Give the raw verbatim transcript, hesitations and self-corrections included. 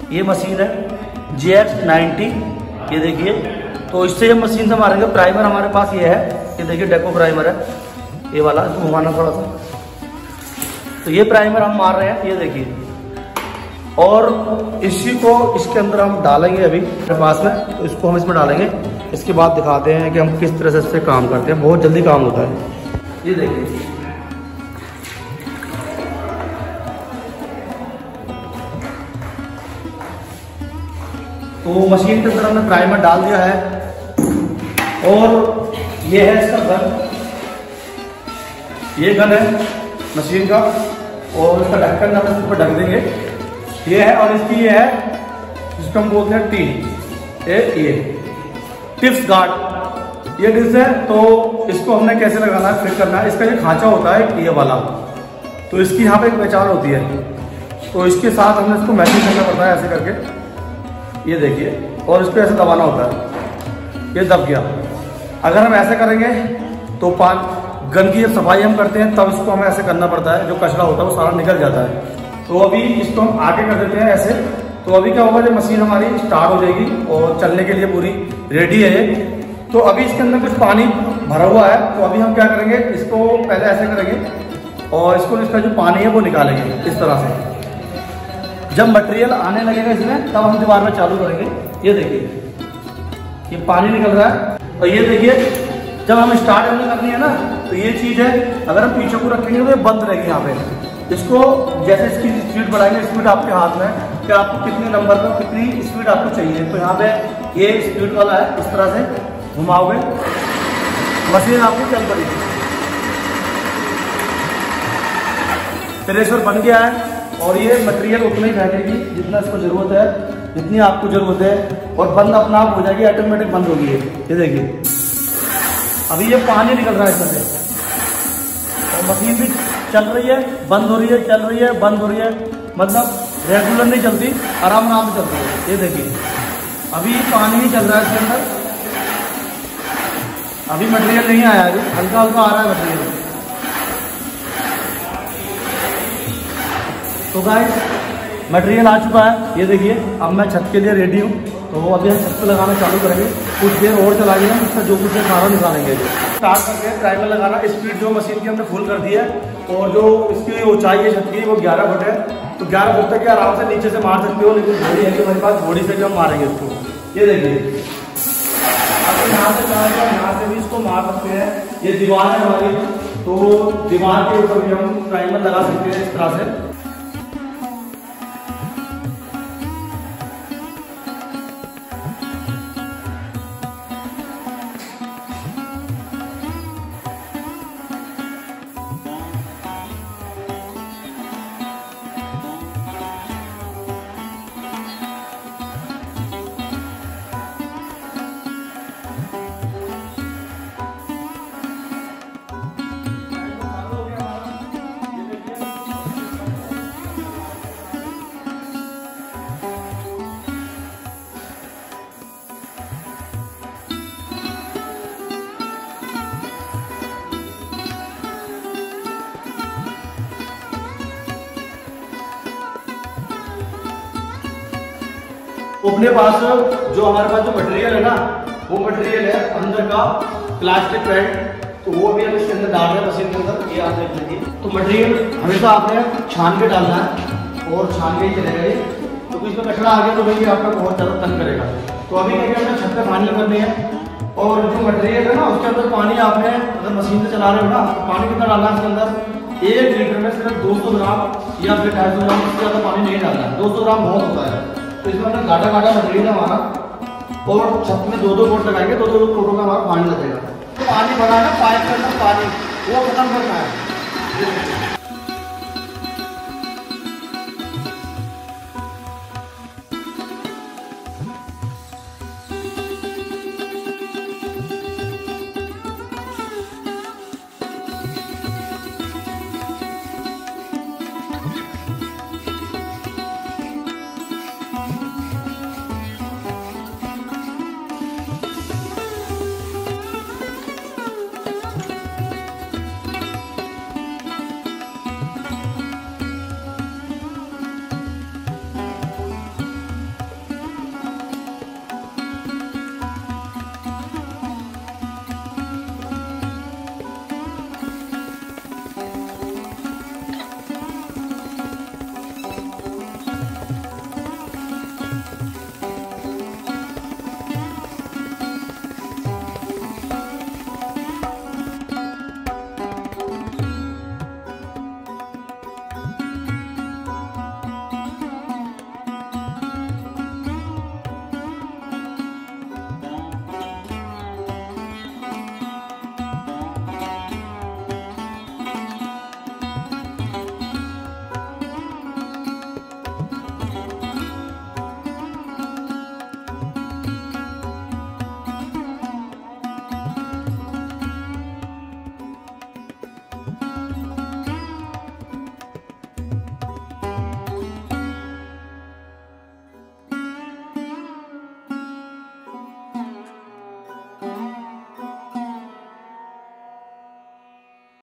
ये मशीन है जी x ninety, ये देखिए। तो इससे ये मशीन से मारेंगे। प्राइमर हमारे पास ये है, ये देखिए डेको प्राइमर है ये वाला, इसको घुमाना थोड़ा सा। तो ये प्राइमर हम मार रहे हैं, ये देखिए। और इसी को इसके अंदर हम डालेंगे अभी मेरे पास में, तो इसको हम इसमें डालेंगे। इसके बाद दिखाते हैं कि हम किस तरह से इससे काम करते हैं। बहुत जल्दी काम होता है, ये देखिए। तो मशीन के अंदर हमने प्राइमर डाल दिया है और ये है इसका गन, ये गन है मशीन का। और इसका ढक्कन हम इसके ऊपर ढक देंगे, ये है। और इसकी ये है जिसको हम बोलते हैं टी, ये ये टिप्स गार्ड, ये डिस्क है। तो इसको हमने कैसे लगाना है, फिट करना है। इसका ये खांचा होता है ये वाला, तो इसकी यहाँ पे एक पहचान होती है। तो इसके साथ हमने इसको मैचिंग करना पड़ता है ऐसे करके, ये देखिए। और इस पर ऐसे दबाना होता है, ये दब गया। अगर हम ऐसे करेंगे तो पान गन की जब सफाई हम करते हैं तब इसको हमें ऐसे करना पड़ता है, जो कचरा होता है वो सारा निकल जाता है। तो अभी इसको हम आगे कर देते हैं ऐसे। तो अभी क्या होगा, जब मशीन हमारी स्टार्ट हो जाएगी और चलने के लिए पूरी रेडी है ये। तो अभी इसके अंदर कुछ पानी भरा हुआ है, तो अभी हम क्या करेंगे, इसको पहले ऐसे करेंगे और इसको इसका जो पानी है वो निकालेंगे इस तरह से। जब मटेरियल आने लगेगा इसमें तब हम दीवार में चालू करेंगे। ये देखिए ये पानी निकल रहा है। और ये देखिए जब हम स्टार्ट होने करनी है ना, तो ये चीज़ है, अगर हम पीछे को रखेंगे तो ये बंद रहेगी यहाँ पे। इसको जैसे इसकी स्पीड बढ़ाएंगे, स्पीड आपके हाथ में कि आपको कितने नंबर पर कितनी स्पीड आपको चाहिए। तो यहाँ पे ये स्पीड वाला है, इस तरह से घुमाओगे मशीन आपको चल पड़ेगी। प्रेशर बन गया है और ये मटेरियल उतना ही फेंकेगी जितना इसको जरूरत है, जितनी आपको जरूरत है। और बंद अपना आप हो जाएगी, ऑटोमेटिक बंद होगी। ये देखिए अभी ये पानी निकल रहा है इसमें से, और मशीन भी चल रही है, बंद हो रही है, चल रही है, बंद हो रही है। मतलब रेगुलर नहीं चलती, आराम आराम से चलती है। ये देखिए अभी पानी ही चल रहा है इसके अंदर, अभी मटेरियल नहीं आया, अभी हल्का हल्का आ रहा है मटेरियल। तो गाइस मटेरियल आ चुका है, ये देखिए। अब मैं छत के लिए रेडी हूँ, तो अभी हम छत पे लगाना चालू करेंगे। कुछ देर और चलाएंगे हम, इसका जो कुछ है सारा निकालेंगे। स्टार्ट करके प्राइमर लगाना, स्पीड जो मशीन की हमने फुल कर दी है। और जो इसकी ऊंचाई है छत की वो ग्यारह फुट है, तो ग्यारह फुट तक आराम से नीचे से मार सकते हो। लेकिन घोड़ी है कि हमारे पास, घोड़ी से भी हम मारेंगे इसको। ये देखिए अब यहाँ से चाहेंगे, यहाँ से भी इसको मार सकते हैं। ये दीवार है हमारी, तो दीवार के ऊपर भी हम प्राइमर लगा सकते हैं इस तरह से। अपने पास जो हमारे पास जो मटेरियल है ना, वो मटेरियल है अंदर का प्लास्टिक पैड, तो वो भी हम इसके अंदर डाल रहे हैं मशीन के अंदर। ये आप देख लीजिए। तो मटेरियल हमेशा आपने छान के डालना है और छान के ही चलेगा ये, तो इसमें कचरा आ गया तो भाई आपका बहुत ज़्यादा तंग करेगा। तो अभी क्या हमने छत पे फाइनल करनी है। और जो मटेरियल है ना उसके अंदर पानी आपने अगर मशीन से चला रहे हो ना, तो पानी कितना डालना है इसके अंदर, एक लीटर में सिर्फ दो सौ ग्राम या फिर ढाई सौ ग्राम, इससे ज़्यादा पानी नहीं डालना है। दो सौ ग्राम बहुत होता है। तो इसमें अंदर गाढ़ा गाढ़ा मटेरियल है हमारा, और छत में दो दो बोट लगाएंगे, दो दो फोटो का हमारा पानी लगेगा। तो पानी भरा है ना पाइप के अंदर, पानी वो खत्म करना है।